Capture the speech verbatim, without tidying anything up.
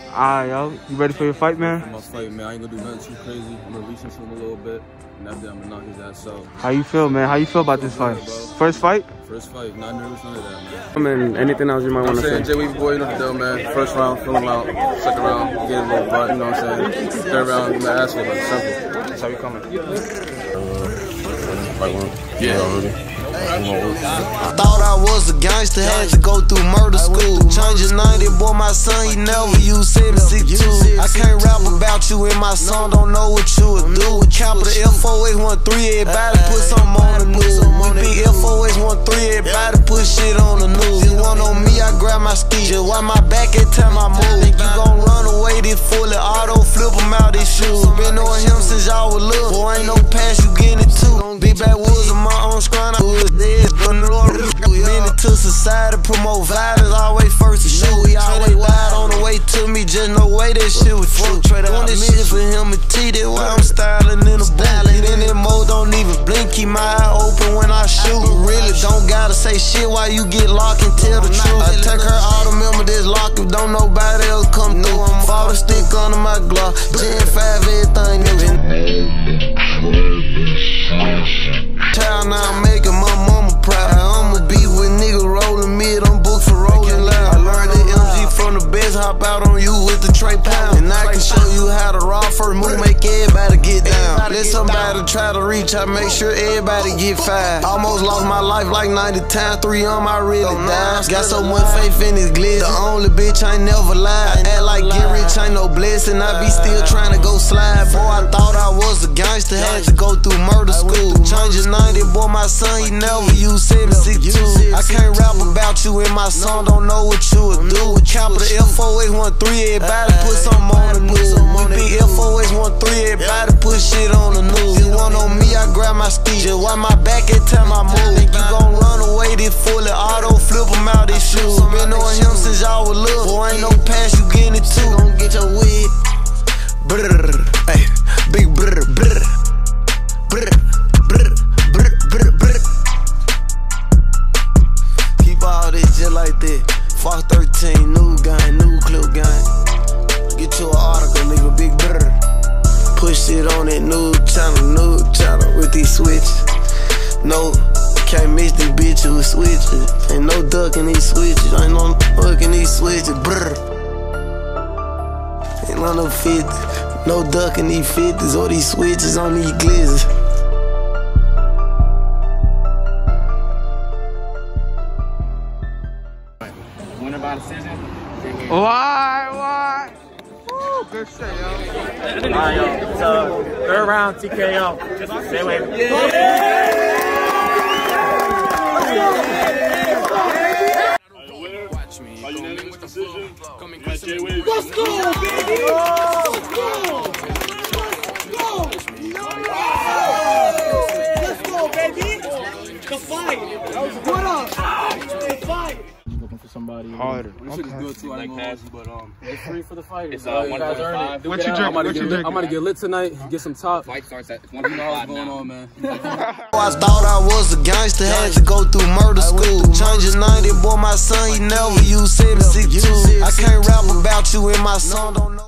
Alright, yo. You ready for your fight, man? I'm gonna fight, man. I ain't gonna do nothing too crazy. I'm gonna reach into him a little bit, and after that, I'm gonna knock his ass out. How you feel, man? How you feel about this fight? First fight? First fight. Not nervous, none of that, man. I mean, anything else you might want to say? I'm saying, Jay Weaver boy, you know the deal, man. First round, fill him out. Second round, get a little butt, you know what I'm saying? Third round, get my ass whooped. Simple. That's how we coming. Yeah. I thought I was a gangster, had to go through murder school. Change your ninety, boy, my son, he never used seven six two. I can't rap about you and my son, don't know what you would do. Capital F O H one three, everybody put something on the news. Big F O H one three, everybody put shit on the news. You want on me, I grab my ski, just wipe my back every time I move. Think you gon' run away, this fully auto, flip him out his shoes. Been knowing him since y'all was little, boy, ain't no pass, you getting it too. Big backwoods on my own screen, I was dead. Minute to society, promote violence, always first to shoot. He always lied on the way to me, just no way that shit was true. Doing this shit for him and T, that's why I'm styling in the booth. Get in that mode, don't even blink, keep my eye open when I shoot. Really don't gotta say shit while you get locked and tell the truth. I take her all the member this lock if don't nobody else come through. Fall the stick under my glove, ten five, everything new. Child, now I'm making my mama proud. I'ma be with nigga rolling mid, I'm booked for rolling loud. I learned the M G from the best, hop out on you with the tray pound. And I can show you how to raw first move, make everybody get down. Let somebody try to reach, I make sure everybody get fired. Almost lost my life like ninety times, three on my really died. Got so much faith in this glitz, the only bitch I ain't never lied. Act like get rich ain't no blessing, I be still trying to go slide. Boy, I thought I was a gangster, had to go through murder school. Change your ninety, boy, my son, he never used seven six two. I can't rap about you and my son, don't know what you would do. Capital F O H one three, everybody put something on the news. Big F O H one three, everybody put shit on the news. You want on me, I grab my ski, just wipe my back every time I move. Think you gon' run away, this fully auto, flip him out his shoes. Been knowing him since y'all was little, boy, ain't no pass, you getting it too. Don't get your wig. Brrr, ay, big brrr, brrr, brrr, brrr, brrr, brrr, brrr. Keep all this just like that. Fox thirteen, new gang, new clip gang. Get you an article, nigga, big brrr. Push it on that new channel, new channel with these switches. No, can't mix these bitches with switches. Ain't no ducking these switches, ain't no fucking these switches, brrr. Ain't no no fifty, no ducking these fifties or these switches on these glizzes. Winner by decision. Why, why? Woo, good shit, yo. Alright, yo. So, third round T K O. Stay away. Watch me. By unanimous decision, that's Jay Weaver. Let's go, baby! Let's go! Let's go, baby! The fight! What up? The fight! Looking for somebody Harder. This shit is good too, I ain't gonna hold you, but um, it's free for the fight. It's uh, you guys earned it. What you I'm about to What you get lit. I'm about to drinking? get lit tonight. Get some top. Fight starts at You know what's going on, man. I thought I was a gangster, had to go through murder school. Change your ninety, boy, my son, he never used seven six two. I can't rap about you and my son, don't know.